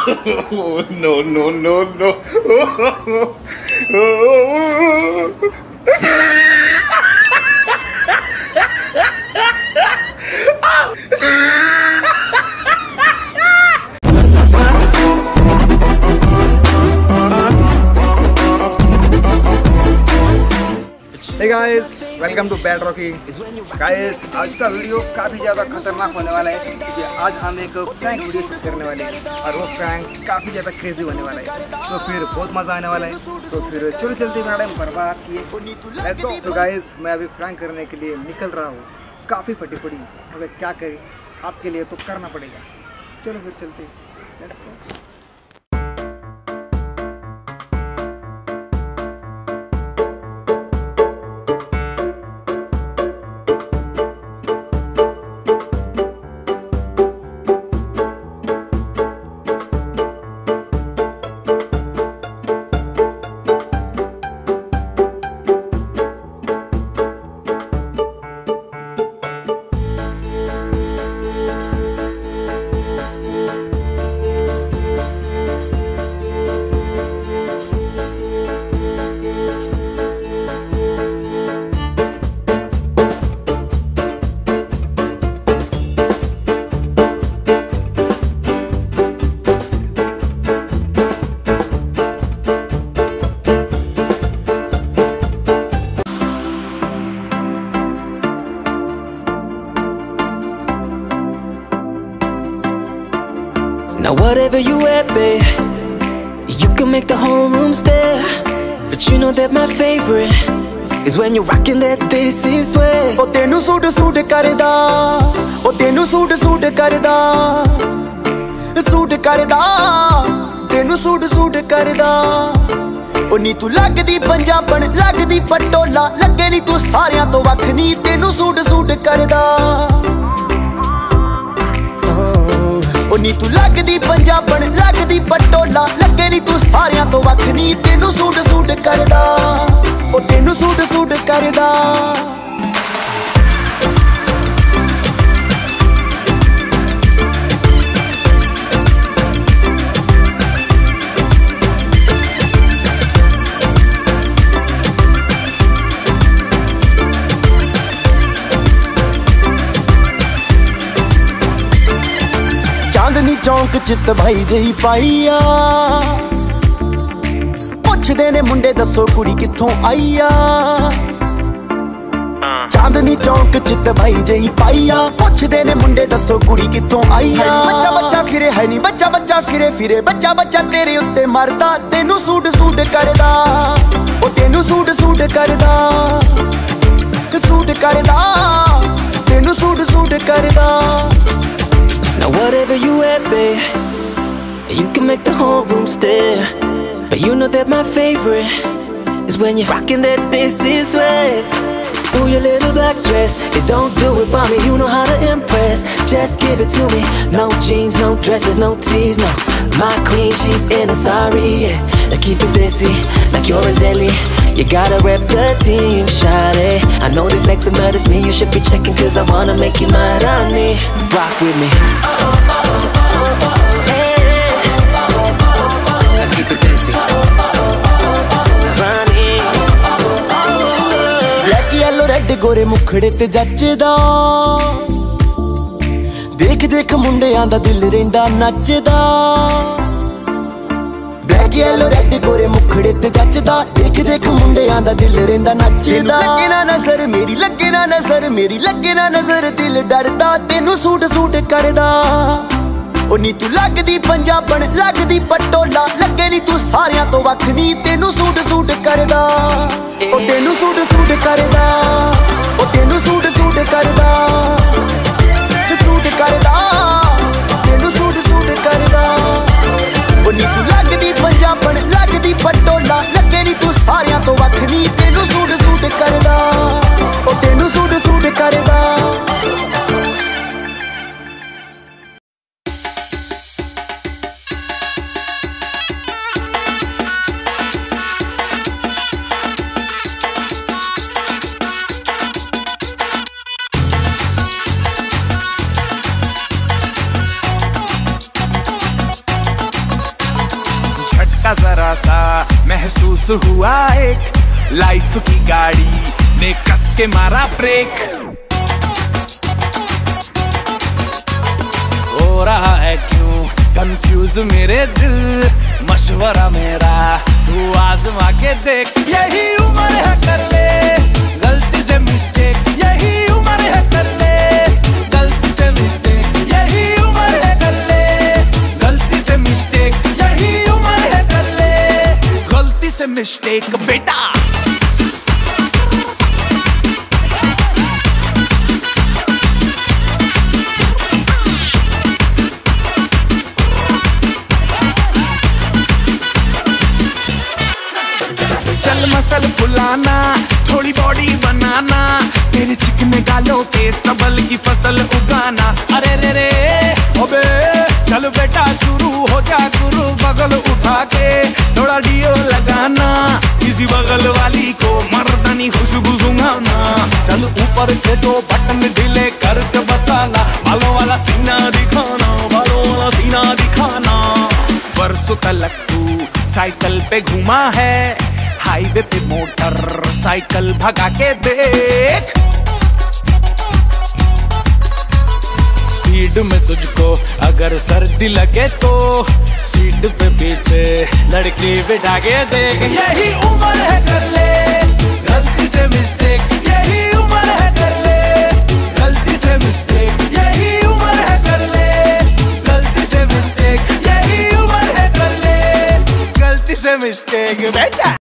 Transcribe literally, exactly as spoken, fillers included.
No, no, no, no. Hey guys, welcome to Bad Rocky. Guys, आज का video काफ़ी ज़्यादा खतरनाक होने वाला है क्योंकि आज हम एक प्रैंक वीडियो शूट करने वाले हैं और वो प्रैंक काफ़ी ज़्यादा क्रेजी होने वाला है, तो फिर बहुत मज़ा आने वाला है। तो फिर चलो चलते हैं, मैडम बर्बाद किए लेट्स गो। तो गाइस, मैं अभी प्रैंक करने के लिए निकल रहा हूँ, काफ़ी फटी पड़ी, अगर क्या करें, आपके लिए तो करना पड़ेगा। चलो फिर चलते हैं, let's go. Now whatever you wear, babe, you can make the whole room stare. But you know that my favorite is when you're rocking that this is way. Oh tenu suit suit karda, oh tenu suit suit karda, suit karda, tenu suit suit karda. Oh नी तू लगदी पंजाबन, लगदी पटोला, लगे नी तू सारियां तो वख नी, तेनू सूट सूट करदा। ओ नी तू लगदी पंजाबन, लगदी पटोला, लगे नी तू सारियां तो वख नी, तेनू सूट सूट करदा, ओ तेनू सूट सूट करदा। चांदनी चौंक चित भाई जही पाईया, पुछदे ने मुंडे दसो कुड़ी कित्थों आईया। चांदनी चौंक चित भाई जही पाईया, पुछदे ने मुंडे दसो कुड़ी कित्थों आईया। बच्चा बच्चा फिरे है नी, बच्चा बच्चा फिरे फिरे, बच्चा बच्चा तेरे उत्ते मरदा, तेनू सूट सूट करदा, ओ तेनू सूट सूट करदा, सूट करदा, तेनू सूट सूट करदा। Now whatever you wear, babe, you can make the whole room stare. But you know that my favorite is when you're rocking that this is way. Ooh, your little black dress, it don't do it for me, you know how to impress. Just give it to me, no jeans, no dresses, no tees, no. My queen, she's in a sari, yeah. Now keep it busy, like you're in Delhi. You gotta rep the team, shawty. I know they flexing, but it's me you should be checking, cause I wanna make you my Rani. Rock with me. Hey. Now keep it busy, Rani. Black, yellow, red, गोरे मुखड़े ते जचदा, देख देख मुंडियां दा दिल रहिंदा नचदा। Black yellow red गोरे मुखड़े ते जचदा, देख देख मुंडियां दा दिल रहिंदा नचदा। लगे ना नजर मेरी, लगे ना नजर मेरी, लगे ना नजर दिल डरदा, तेनू सूट सूट करदा। ओ नी तू लगदी पंजाबन, लगदी पटोला, लगे नी तू सारियां तो वख नी, तेनू सूट सूट करदा, ओ तेनू सूट सूट करदा, ओ तेनू सूट सूट करदा, सूट करदा, तेनू सूट सूट करदा। ओ नी तू लगदी पंजाबन, लगदी पटोला, लगे नी तू सारियां तो वख नी, तेनू सूट सूट करदा, ओ तेनू सूट सूट करदा। जरा सा महसूस हुआ एक लाइफ की गाड़ी ने कस के मारा ब्रेक। हो रहा है क्यों कंफ्यूज मेरे दिल, मशवरा मेरा तू आजमा के देख। यही उम्र है कर ले गलती से मिस्टेक, यही उम्र है कर ले गलती से मिस्टेक, यही उम्र है कर ले गलती से मिस्टेक, यही उम्र है कर ले गलती से मिस्टेक बेटा। चल मसल फुलाना, थोड़ी बॉडी बनाना, तेरे चिकने गालों के स्टबल की फसल उगाना। अरे रे रे ओबे चल बेटा शुरू हो जा गुरु, बगल उठा के थोड़ा डियो लगाना, किसी बगल वाली को मर्दानी खुशबू सुंघाना। चल ऊपर के दो बटन ढीले करके बताना, बालों वाला सीना दिखाना, बालों वाला सीना दिखाना। बरसों तक तू साइकिल पे घूमा है, हाईवे पे मोटर साइकिल भगा के देख। स्पीड में तुझको अगर सर्दी लगे तो सीट पे पीछे लड़की बिठा के देख। यही उम्र है कर ले गलती से मिस्टेक, यही उम्र है कर ले गलती से मिस्टेक, यही उम्र है कर ले गलती से मिस्टेक, यही उम्र है कर ले गलती से मिस्टेक बेटा।